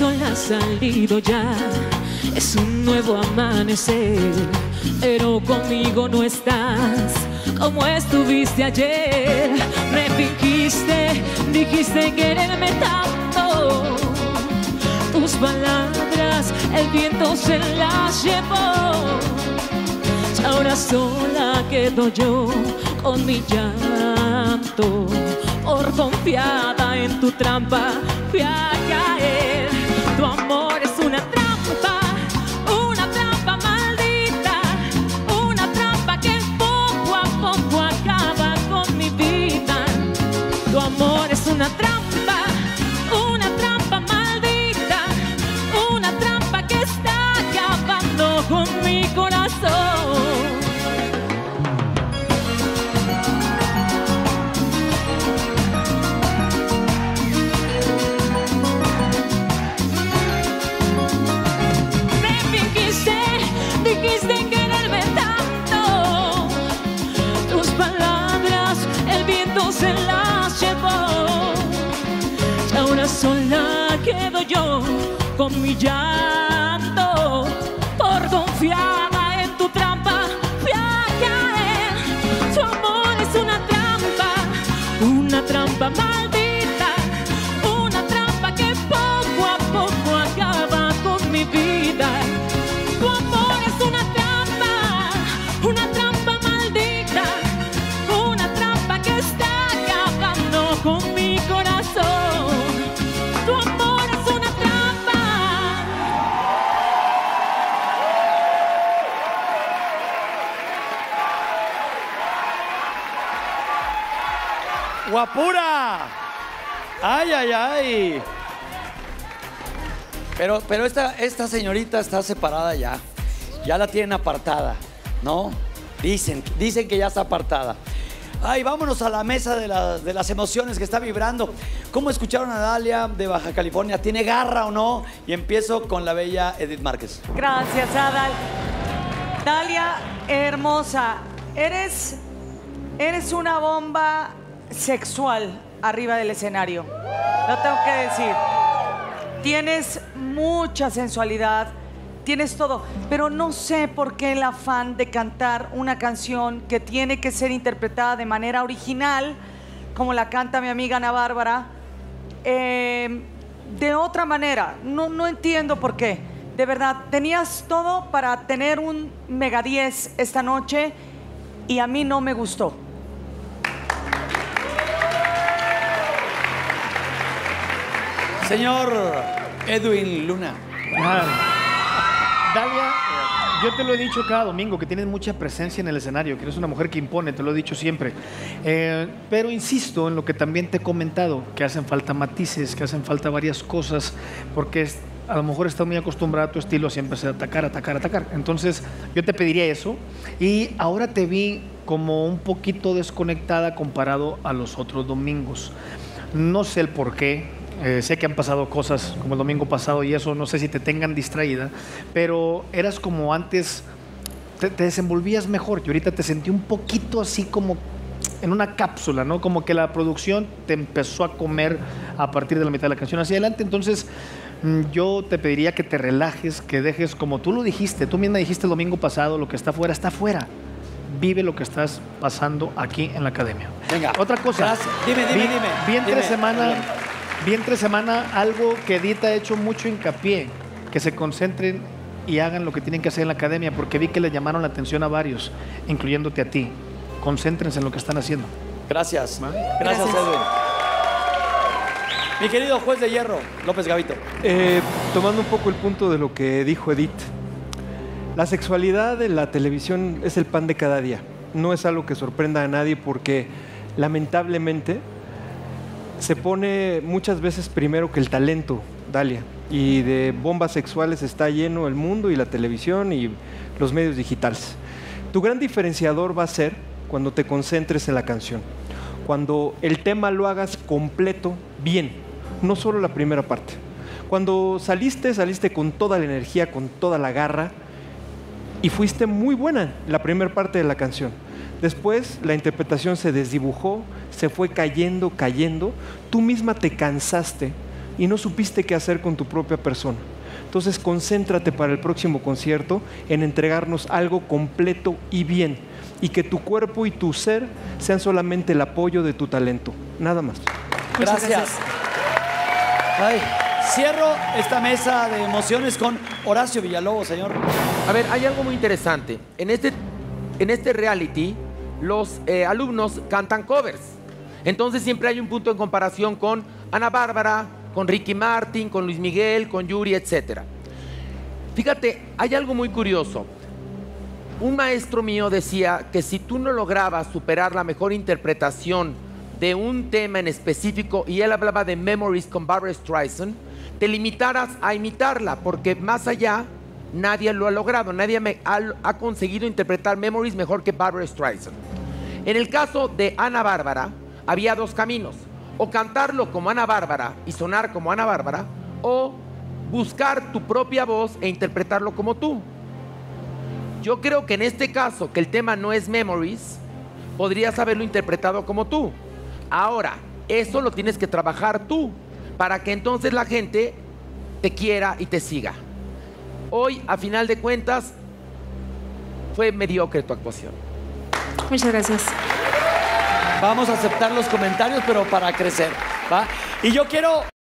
sol ha salido ya, es un nuevo amanecer, pero conmigo no estás como estuviste ayer. Me fingiste, dijiste quererme tanto, tus palabras el viento se las llevó. Ahora sola quedo yo con mi llanto, por confiada en tu trampa fui a caer. Tu amor es una trampa maldita, una trampa que poco a poco acaba con mi vida. Tu amor es una trampa maldita, una trampa que está acabando con mi corazón. Dijiste quererme tanto, tus palabras el viento se las llevó. Y ahora sola quedo yo con mi llanto, por confiada en tu trampa fui a caer. Tu amor es una trampa maldita, una trampa que poco a poco acaba con mi vida. Tu amor es una trampa maldita, una trampa que está acabando con mi corazón. Tu amor es una trampa. ¡Guapura! ¡Ay, ay, ay! Pero esta señorita está separada ya. Ya la tienen apartada, ¿no? Dicen que ya está apartada. Ay, vámonos a la mesa de las emociones que está vibrando. ¿Cómo escucharon a Dalia de Baja California? ¿Tiene garra o no? Y empiezo con la bella Edith Márquez. Gracias, Adal. Dalia, hermosa, eres una bomba sexual arriba del escenario. Lo tengo que decir. Tienes mucha sensualidad, tienes todo, pero no sé por qué el afán de cantar una canción que tiene que ser interpretada de manera original, como la canta mi amiga Ana Bárbara, de otra manera. No entiendo por qué. De verdad, tenías todo para tener un mega 10 esta noche y a mí no me gustó. Señor Edwin Luna. Dalia, yo te lo he dicho cada domingo, que tienes mucha presencia en el escenario, que eres una mujer que impone, te lo he dicho siempre. Pero insisto en lo que también te he comentado, que hacen falta matices, que hacen falta varias cosas, porque a lo mejor estás muy acostumbrada a tu estilo a siempre ser atacar. Entonces, yo te pediría eso. Y ahora te vi como un poquito desconectada comparado a los otros domingos. No sé el por qué. Sé que han pasado cosas como el domingo pasado y eso no sé si te tengan distraída, pero eras como antes, te desenvolvías mejor y ahorita te sentí un poquito así como en una cápsula, ¿no? Como que la producción te empezó a comer a partir de la mitad de la canción hacia adelante. Entonces yo te pediría que te relajes, que dejes, como tú lo dijiste, tú misma dijiste el domingo pasado, lo que está afuera está afuera. Vive lo que estás pasando aquí en la academia. Venga. Otra cosa. Gracias. Dime. Vi entre semana algo que Edith ha hecho mucho hincapié, que se concentren y hagan lo que tienen que hacer en la academia, porque vi que le llamaron la atención a varios, incluyéndote a ti. Concéntrense en lo que están haciendo. Gracias. ¿Vale? Gracias, Edwin. Mi querido juez de hierro, López Gavito. Tomando un poco el punto de lo que dijo Edith, la sexualidad de la televisión es el pan de cada día. No es algo que sorprenda a nadie porque lamentablemente se pone muchas veces primero que el talento, Dalia. Y de bombas sexuales está lleno el mundo y la televisión y los medios digitales. Tu gran diferenciador va a ser cuando te concentres en la canción. Cuando el tema lo hagas completo, bien. No solo la primera parte. Cuando saliste con toda la energía, con toda la garra. Y fuiste muy buena la primera parte de la canción. Después la interpretación se desdibujó, se fue cayendo. Tú misma te cansaste y no supiste qué hacer con tu propia persona. Entonces concéntrate para el próximo concierto en entregarnos algo completo y bien, y que tu cuerpo y tu ser sean solamente el apoyo de tu talento, nada más. Gracias. Ay, cierro esta mesa de emociones con Horacio Villalobos, señor. A ver, hay algo muy interesante. En este reality, los alumnos cantan covers. Entonces siempre hay un punto en comparación con Ana Bárbara, con Ricky Martin, con Luis Miguel, con Yuri, etc. Fíjate, hay algo muy curioso. Un maestro mío decía que si tú no lograbas superar la mejor interpretación de un tema en específico, y él hablaba de Memories con Barbra Streisand, te limitaras a imitarla, porque más allá nadie lo ha logrado, nadie ha conseguido interpretar Memories mejor que Barbra Streisand. En el caso de Ana Bárbara, había dos caminos: o cantarlo como Ana Bárbara y sonar como Ana Bárbara, o buscar tu propia voz e interpretarlo como tú. Yo creo que en este caso, que el tema no es Memories, podrías haberlo interpretado como tú. Ahora, eso lo tienes que trabajar tú, para que entonces la gente te quiera y te siga. Hoy, a final de cuentas, fue mediocre tu actuación. Muchas gracias. Vamos a aceptar los comentarios, pero para crecer, ¿va? Y yo quiero